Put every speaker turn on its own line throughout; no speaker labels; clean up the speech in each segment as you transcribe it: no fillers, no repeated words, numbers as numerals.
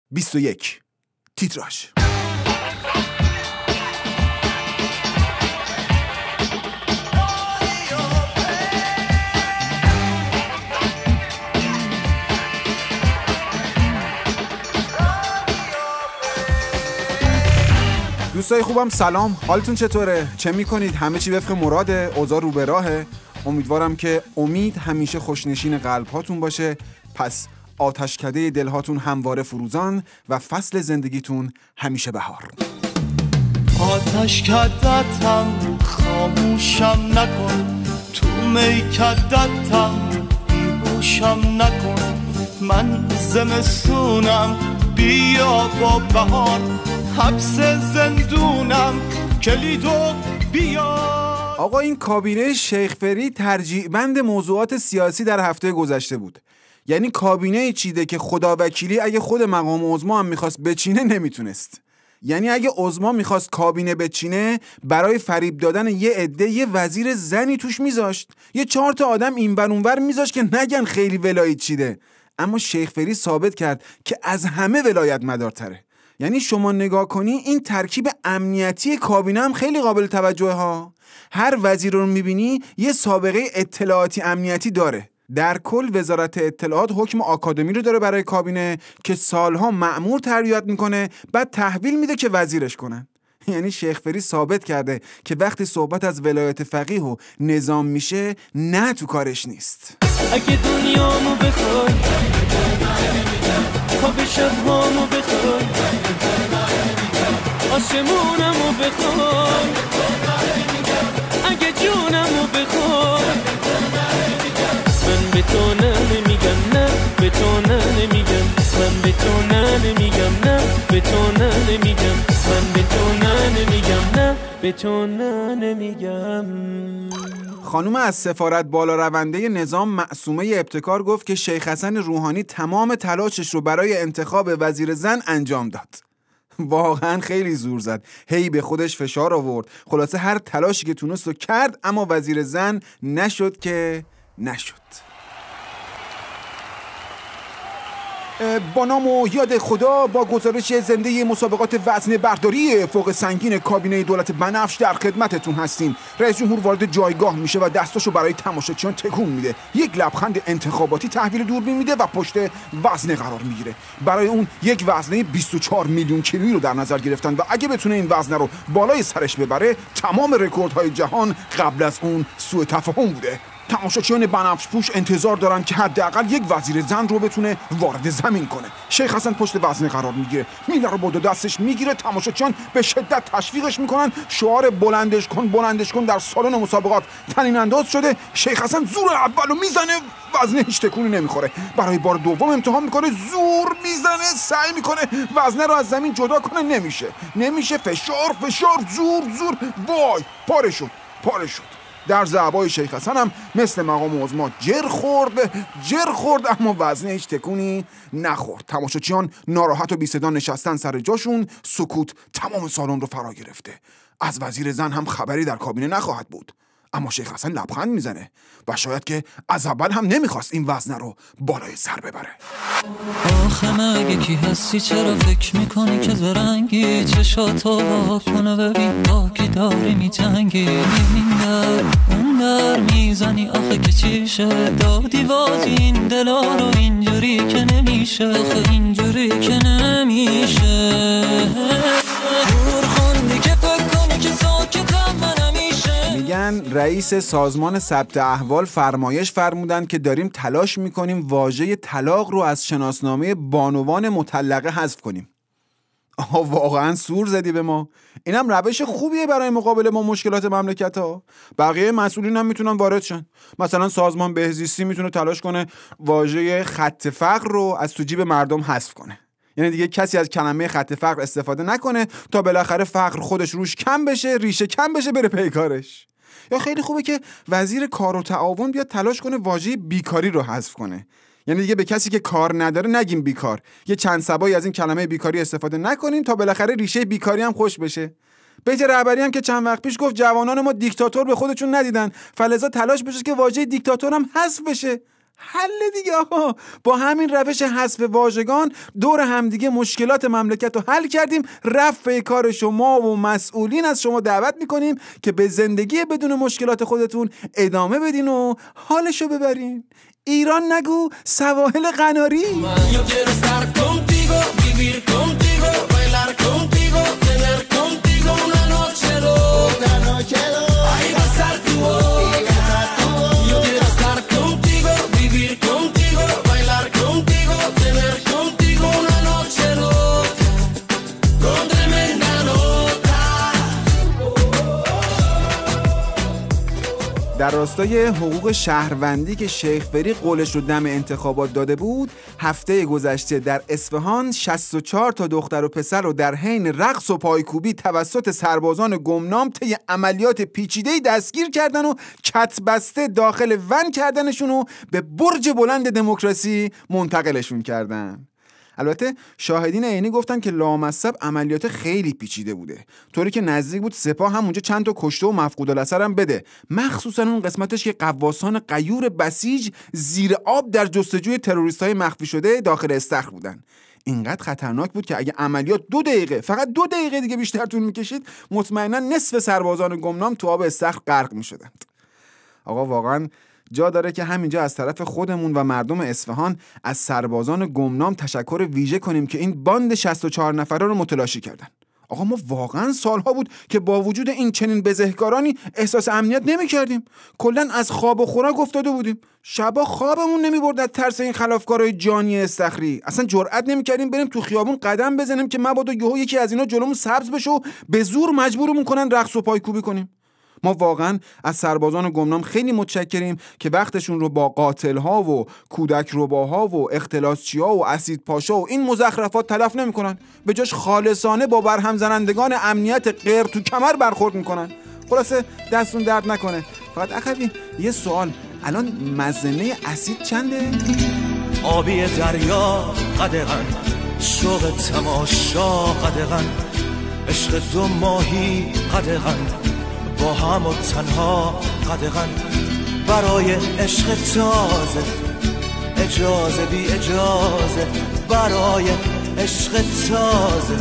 21. تیتراژ. دوستای خوبم سلام، حالتون چطوره؟ چه میکنید؟ همه چی وفق مراده؟ اوضاع رو به راهه؟ امیدوارم که امید همیشه خوشنشین قلب هاتون باشه. پس آتشکده دلهاتون همواره فروزان و فصل زندگیتون همیشه بهار.
آتشکدتم خاموشم نکن، تو میکدتم بیهوشم نکن. من زمستونم بیا با بهار، حبس زندونم کلیدو بیا.
آقا این کابینه شیخ فرید ترجیح بند موضوعات سیاسی در هفته گذشته بود. یعنی کابینه چیده که خدا وکیلی اگه خود مقام عظما هم میخواست بچینه نمیتونست. یعنی اگه عظما میخواست کابینه بچینه برای فریب دادن یه عده یه وزیر زنی توش میذاشت، یه 4 تا آدم اینور اونور میذاشت که نگن خیلی ولایت چیده. اما شیخ فرید ثابت کرد که از همه ولایت مدارتره. یعنی شما نگاه کنی این ترکیب امنیتی کابینه هم خیلی قابل توجهه ها. هر وزیر رو میبینی یه سابقه اطلاعاتی امنیتی داره. در کل وزارت اطلاعات حکم آکادمی رو داره برای کابینه که سالها مأمور تربیت میکنه، بعد تحویل میده که وزیرش کنن. یعنی شیخ فرید ثابت کرده که وقتی صحبت از ولایت فقیه و نظام میشه نه تو کارش نیست.
اگه دنیامو بخوای خواب شبهامو بخوای آسمونمو بخوای اگه جونمو بخوای من به تو نمیگم نه به تو نمیگم من به تو نمیگم نه به تو نمیگم من به تو نمیگم نه به تو نمیگم.
خانوم از سفارت بالا رونده نظام معصومه ابتکار گفت که شیخ حسن روحانی تمام تلاشش رو برای انتخاب وزیر زن انجام داد. واقعا خیلی زور زد، هی به خودش فشار آورد. خلاصه هر تلاشی که تونست رو کرد اما وزیر زن نشد که نشد. با نام و یاد خدا، با گزارش زنده مسابقات وزنه برداری فوق سنگین کابینه دولت بنفش در خدمتتون هستیم. رئیس جمهور وارد جایگاه میشه و دستاشو برای تماشاچیان تکون میده، یک لبخند انتخاباتی تحویل دوربین میده و پشت وزنه قرار میگیره. برای اون یک وزنه 24 میلیون کیلویی رو در نظر گرفتن و اگه بتونه این وزنه رو بالای سرش ببره تمام رکوردهای جهان قبل از اون سوء تفاهم بوده. تماشاچیان بنفش پوش انتظار دارن که حداقل یک وزیر زن رو بتونه وارد زمین کنه. شیخ حسن پشت وزنه قرار میگیره، میله رو با دو دستش میگیره. تماشاچیان به شدت تشویقش میکنن. شعار بلندش کن در سالن مسابقات طنین انداز شده. شیخ حسن زور اولو میزنه، وزنه هیچ تکونی نمیخوره. برای بار دوم امتحان میکنه، زور میزنه، سعی میکنه وزنه رو از زمین جدا کنه، نمیشه. فشار زور وای پاره شد. در ضربای شیخ حسن هم مثل مقام عظما جر خورد اما وزنه هیچ تکونی نخورد. تماشاچیان ناراحت و بی صدا نشستن سر جاشون. سکوت تمام سالن رو فرا گرفته. از وزیر زن هم خبری در کابینه نخواهد بود. اما شیخ حسن لبخند میزنه و شاید که از اول هم نمیخواست این وزنه رو بالای سر ببره.
آخه مگه کی هستی؟ چرا فکر میکنی که زرنگی؟ چشاتو با کنه ببین با کی داری میجنگی؟ این در اون در میزنی آخه که چیشه؟ دادی باز این دلا رو اینجوری که نمیشه، آخه اینجوری که نمیشه.
میگن رئیس سازمان ثبت احوال فرمایش فرمودن که داریم تلاش میکنیم واژه طلاق رو از شناسنامه بانوان مطلقه حذف کنیم. واقعا سور زدی به ما. اینم روش خوبیه برای مقابله با مشکلات مملکت ها. بقیه مسئولین هم میتونن وارد شن. مثلا سازمان بهزیستی میتونه تلاش کنه واژه خط فقر رو از تو جیب مردم حذف کنه. یعنی دیگه کسی از کلمه خط فقر استفاده نکنه تا بالاخره فقر خودش روش کم بشه، ریشه کم بشه، بره پی کارش. یا خیلی خوبه که وزیر کار و تعاون بیاد تلاش کنه واژه بیکاری رو حذف کنه. یعنی دیگه به کسی که کار نداره نگیم بیکار، یه چند سبایی از این کلمه بیکاری استفاده نکنیم تا بالاخره ریشه بیکاری هم خوش بشه. بیت رهبری هم که چند وقت پیش گفت جوانان ما دیکتاتور به خودشون ندیدن، فلذا تلاش بشه که واژه دیکتاتور هم حذف بشه. حل دیگه آقا. با همین روش حذف واژگان دور همدیگه مشکلات مملکت رو حل کردیم. رفع کار شما و مسئولین از شما دعوت میکنیم که به زندگی بدون مشکلات خودتون ادامه بدین و حالشو ببرین. ایران نگو سواحل قناری. در راستای حقوق شهروندی که شیخ فری قولش رو دم انتخابات داده بود، هفته گذشته در اصفهان 64 تا دختر و پسر رو در حین رقص و پایکوبی توسط سربازان گمنام طی عملیات پیچیده‌ای دستگیر کردن و کتبسته داخل ون کردنشون و به برج بلند دموکراسی منتقلشون کردن. البته شاهدین عینی گفتن که لامصب عملیات خیلی پیچیده بوده، طوری که نزدیک بود سپاه هم اونجا چند تا کشته و مفقود الاثر هم بده، مخصوصا اون قسمتش که غواصان غیور بسیج زیر آب در جستجوی تروریست‌های مخفی شده داخل استخر بودن. اینقدر خطرناک بود که اگه عملیات 2 دقیقه، فقط 2 دقیقه دیگه بیشتر طول می‌کشید، مطمئنا نصف سربازان گمنام تو آب استخر غرق می‌شدند. آقا واقعا جا داره که همینجا از طرف خودمون و مردم اصفهان از سربازان گمنام تشکر ویژه کنیم که این باند 64 نفره رو متلاشی کردن. آقا ما واقعا سالها بود که با وجود این چنین بزهکارانی احساس امنیت نمی کردیم. کلن از خواب و خوراک افتاده بودیم. شبا خوابمون نمی برد از ترس این خلافکارای جانی استخری. اصلا جرئت نمی کردیم بریم تو خیابون قدم بزنیم که مبادا یهو یکی از اینا جلومون سبز بشه و به زور مجبورمون کنن رقص و پایکوبی کنیم. ما واقعا از سربازان گمنام خیلی متشکریم که وقتشون رو با قاتل‌ها و کودک رباها و اختلاسچی‌ها و اسید پاشا و این مزخرفات تلف نمی‌کنن، به جاش خالصانه با برهم زنندگان امنیت غیر تو کمر برخورد می‌کنن. خلاصه دستون درد نکنه. فقط اخوی یه سوال، الان مزنه اسید چنده؟
آبی دریا قدغن، شوق تماشا قدغن، عشق 2 ماهی قدغن، با هم و تنها قدغن، برای عشق تازه، اجازه بی اجازه، برای عشق تازه،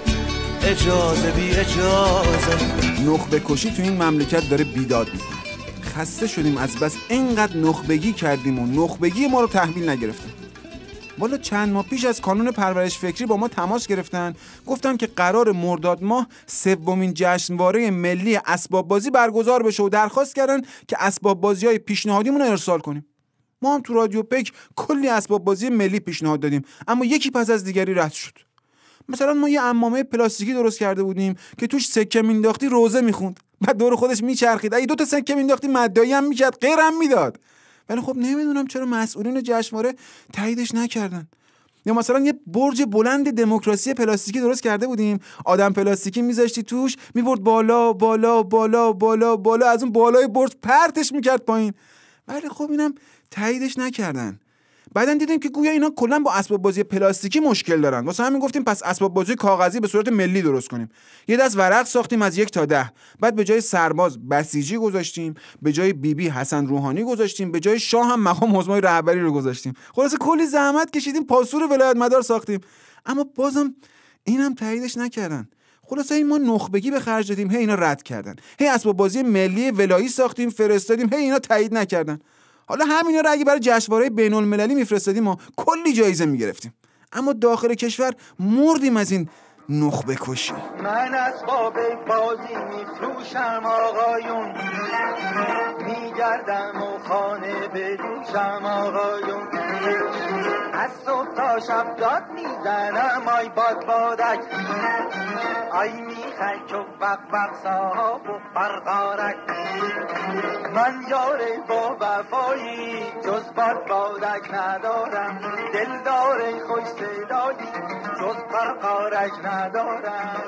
اجازه بی اجازه.
نخبه کشی تو این مملکت داره بیداد میکنه. خسته شدیم از بس اینقدر نخبگی کردیم و نخبگی ما رو تحویل نگرفتن. والا چند ماه پیش از کانون پرورش فکری با ما تماس گرفتن، گفتن که قرار مرداد ماه 3مین جشنواره ملی اسباب بازی برگزار بشه و درخواست کردن که اسباب بازی‌های پیشنهادیمون رو ارسال کنیم. ما هم تو رادیو پک کلی اسباب بازی ملی پیشنهاد دادیم، اما یکی پس از دیگری رد شد. مثلا ما یه عمامه پلاستیکی درست کرده بودیم که توش سکه مینداختی روزه میخوند، بعد دور خودش میچرخید، اگه 2 تا سکه مینداختی مدعی هم میکرد، غیر هم میداد. ولی خب نمیدونم چرا مسئولین جشنواره تاییدش نکردن. یا مثلا یه برج بلند دموکراسی پلاستیکی درست کرده بودیم، آدم پلاستیکی میذاشتی توش، میبرد بالا بالا بالا بالا بالا، از اون بالای برج پرتش میکرد پایین. ولی خب اینم تاییدش نکردن. بعدن دیدیم که گویا اینا کلا با اسباب بازی پلاستیکی مشکل دارن. واسه همین گفتیم پس اسباب بازی کاغذی به صورت ملی درست کنیم. یه دست ورق ساختیم از 1 تا 10. بعد به جای سرباز بسیجی گذاشتیم، به جای بیبی حسن روحانی گذاشتیم، به جای شاه هم مقام حزمای رهبری رو گذاشتیم. خلاصه کلی زحمت کشیدیم، پاسور ولایت مدار ساختیم. اما بازم اینم تاییدش نکردن. خلاصه این ما نخبگی به خرج دادیم، هی اینا رد کردن. هی اسباب بازی ملی ولایی ساختیم، فرستادیم، هی اینا تایید نکردن. حالا همینا رو اگه برای جشنواره بین‌المللی میفرستادیم ما کلی جایزه میگرفتیم. اما داخل کشور مردیم از این نخبه کشی.
من اسباب بازی میفروشم آقایون، میگردم و خانه بدوشم آقایون، از صبح تا شب داد میزنم آی باد بادک، آی میخک و بق بق صاحب و برقارک، من یاره با وفایی جز باد بادک ندارم، دلدار خوش صدایی جز برقارک ندارم.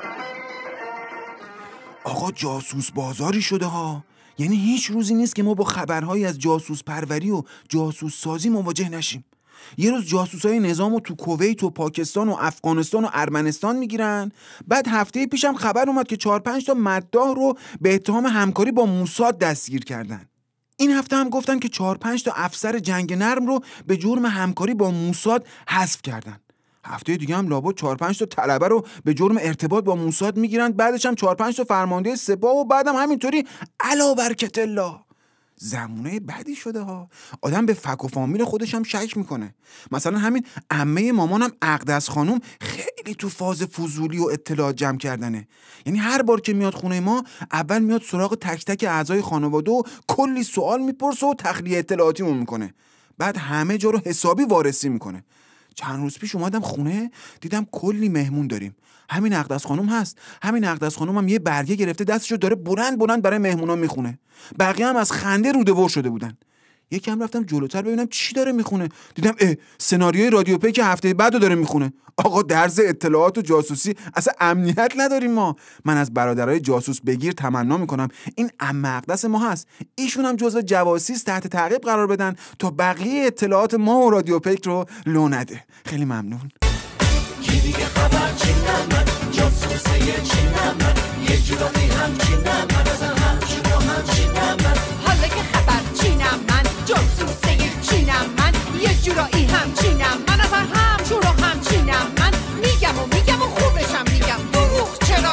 آقا جاسوس بازاری شده ها. یعنی هیچ روزی نیست که ما با خبرهایی از جاسوس پروری و جاسوس سازی مواجه نشیم. یه روز جاسوسای نظامو تو کویت و پاکستان و افغانستان و ارمنستان میگیرن، بعد هفته پیشم خبر اومد که 4-5 تا مداح رو به اتهام همکاری با موساد دستگیر کردن. این هفته هم گفتن که 4-5 تا افسر جنگ نرم رو به جرم همکاری با موساد حذف کردن. هفته دیگه هم لابد 4-5 تا طلبه رو به جرم ارتباط با موساد میگیرن، بعدش هم 4-5 تا فرمانده سپاه و بعدم همینطوری علا برکت الله. زمونه بدی شده ها. آدم به فک و فامیل خودش هم شک میکنه. مثلا همین عمه مامانم اقدس خانم خیلی تو فاز فضولی و اطلاعات جمع کردنه. یعنی هر بار که میاد خونه ما اول میاد سراغ تک تک اعضای خانواده و کلی سوال میپرسه و تخلیه اطلاعاتیمون میکنه. بعد همه جا رو حسابی وارسی میکنه. چند روز پیش اومدم خونه دیدم کلی مهمون داریم. همین اقدس خانم هست. همین اقدس خانم هم یه برگه گرفته دستشو داره بلند برای مهمونا میخونه. بقیه هم از خنده روده‌ور شده بودن. یکم رفتم جلوتر ببینم چی داره میخونه. دیدم سناریوی رادیو پی که هفته بعدو داره میخونه. آقا درز اطلاعات و جاسوسی اصلا امنیت نداریم ما. من از برادرای جاسوس بگیر تمنا میکنم این عمه اقدس ما هست، ایشون هم جزو جواسیس تحت تعقیب قرار بدن تا بقیه اطلاعات ما و رادیو پیک رو لو نده. خیلی ممنون.
کی دیگه خبر چینم من جاسوسه چینم من یه جورایی همچینم من اصلا همچین و همچینم من
حالا که خبر چینم من جاسوسه چینم من یه جورایی همچینم من اصلا همچون و همچینم من میگم و خوبشم میگم دروغ چرا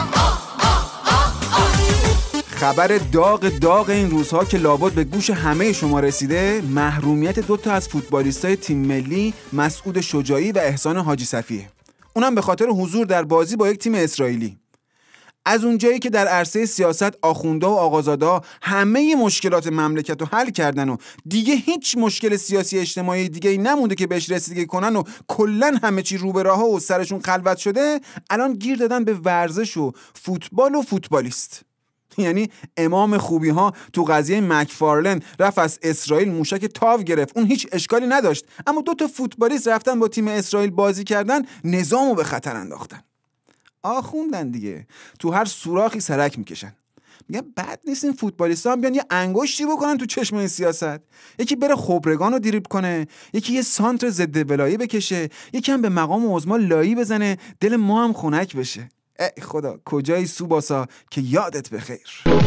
خبر داغ این روزها که لابد به گوش همه شما رسیده، محرومیت 2 تا از فوتبالیستای تیم ملی مسعود شجاعی و احسان حاجی صفیه. اونم به خاطر حضور در بازی با یک تیم اسرائیلی. از اونجایی که در عرصه سیاست آخوندا و آقازادا همه مشکلات مملکت رو حل کردن و دیگه هیچ مشکل سیاسی اجتماعی دیگه نمونده که بهش رسیدگی کنن و کلن همه چی رو به راه و سرشون خلوت شده، الان گیر دادن به ورزش و فوتبال و فوتبالیست. یعنی امام خوبی ها تو قضیه مکفارلن رفت از اسرائیل موشک تاو گرفت، اون هیچ اشکالی نداشت، اما 2 تا فوتبالیست رفتن با تیم اسرائیل بازی کردن نظامو به خطر انداختن. آخوندن دیگه، تو هر سوراخی سرک میکشن. میگن بد نیست این فوتبالیستا هم بیان یه انگشتی بکنن تو چشم این سیاست، یکی بره خبرگان رو دریبل کنه، یکی یه سانتر ضد ولایی بکشه، یکی هم به مقام عظما لایی بزنه، دل ما هم خنک بشه. ای خدا کجایی سوباسا که یادت بخیر.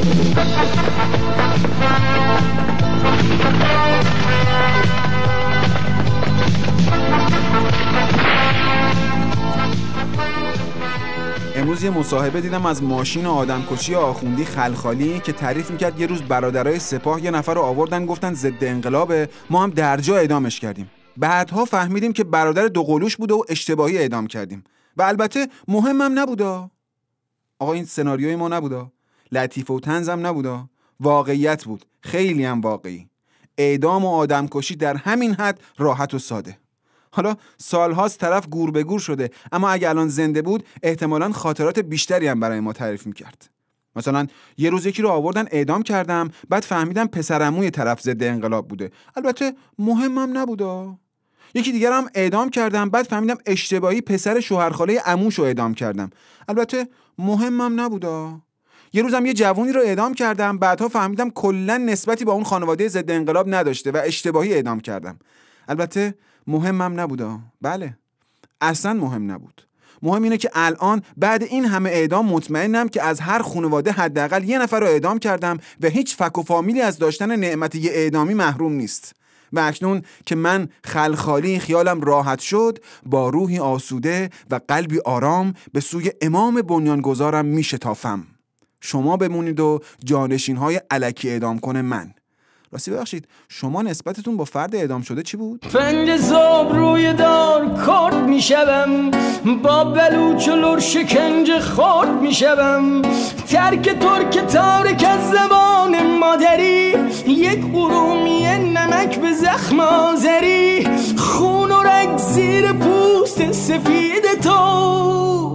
امروز یه مصاحبه دیدم از ماشین آدمکشی آخوندی خلخالی که تعریف میکرد یه روز برادرای سپاه یه نفر رو آوردن گفتن ضد انقلابه، ما هم درجا اعدامش کردیم. بعدها فهمیدیم که برادر دوقلوش بوده و اشتباهی اعدام کردیم و البته مهمم نبوده. آقا این سناریوی ما نبوده، لطیفه و طنزم نبوده، واقعیت بود، خیلی هم واقعی. اعدام و آدمکشی در همین حد راحت و ساده. حالا سالهاست طرف گور به گور شده، اما اگه الان زنده بود احتمالاً خاطرات بیشتری هم برای ما تعریف میکرد. مثلا یه روز یکی رو آوردن اعدام کردم، بعد فهمیدم پسرعموی طرف ضد انقلاب بوده، البته مهمم نبوده. یکی دیگر هم اعدام کردم، بعد فهمیدم اشتباهی پسر شوهرخاله عموشو اعدام کردم، البته مهمم نبوده. یه روزم یه جوونی رو اعدام کردم، بعدها فهمیدم کلاً نسبتی با اون خانواده ضد انقلاب نداشته و اشتباهی اعدام کردم، البته مهمم نبوده. بله اصلا مهم نبود. مهم اینه که الان بعد این همه اعدام مطمئنم که از هر خانواده حداقل یه نفر رو اعدام کردم و هیچ فک و فامیلی از داشتن نعمت یه اعدامی محروم نیست. و اکنون که من خلخالی خیالم راحت شد، با روحی آسوده و قلبی آرام به سوی امام بنیانگذارم میشتافم. شما بمونید و جانشین‌های الکی اعدام کنه من. راستی ببخشید شما نسبتتون با فرد اعدام شده چی بود؟
پنج صبح روی دار کرد میشوم، با بلوچ و لور شکنج خورد میشوم، ترک ترک تارک از زبان مادری، یک ارومی نمک به زخم آذری، خون و رگ زیر پوست سفید تو،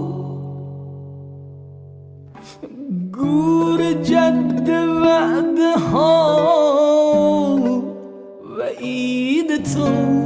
گور جد وعده ها و عید تو.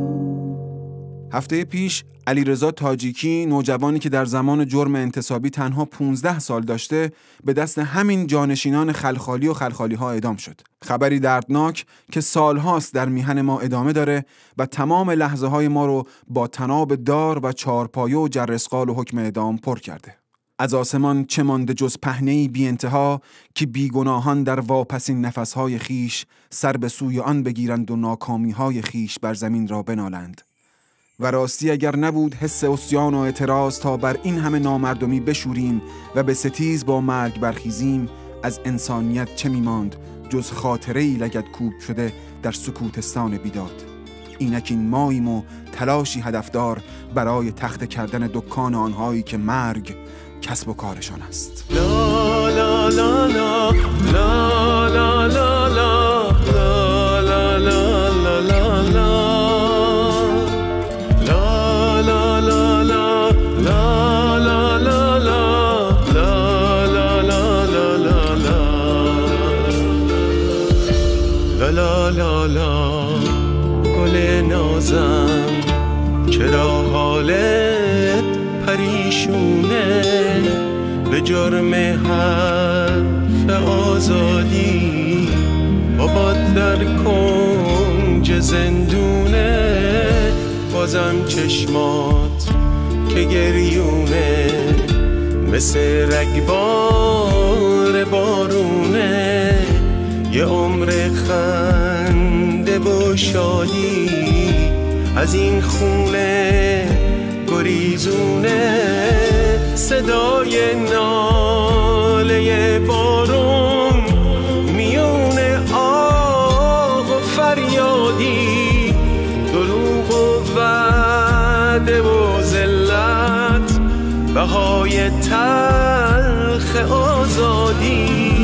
هفته پیش علیرضا تاجیکی، نوجوانی که در زمان جرم انتصابی تنها 15 سال داشته، به دست همین جانشینان خلخالی و خلخالی ها اعدام شد. خبری دردناک که سالهاست در میهن ما ادامه داره و تمام لحظه های ما رو با تناب دار و چارپایه و جرسقال و حکم اعدام پر کرده. از آسمان چه مانده جز پهنه‌ای بی انتها که بیگناهان در واپسین نفسهای خیش سر به سوی آن بگیرند و ناکامیهای خیش بر زمین را بنالند. و راستی اگر نبود حس عصیان و اعتراض تا بر این همه نامردمی بشوریم و به ستیز با مرگ برخیزیم، از انسانیت چه میماند جز خاطره‌ای لگدکوب شده در سکوتستان بیداد. اینک این ماییم و تلاشی هدفدار برای تخته کردن دکان آنهایی که مرگ کسب و کارشان است.
لا لا لا لا لا لا لا لا لا لا لا لا لا لا گل نازم چرا حالت پریشونه به جرم حرف آزادی بابات در کنج زندونه بازم چشمات که گریونه مثل رگبار بارونه یه عمر خنده و شادی از این خونه گریزونه صدای ناله بارون میونه آه و فریادی دروغ و وعده و ذلت بهای تلخ آزادی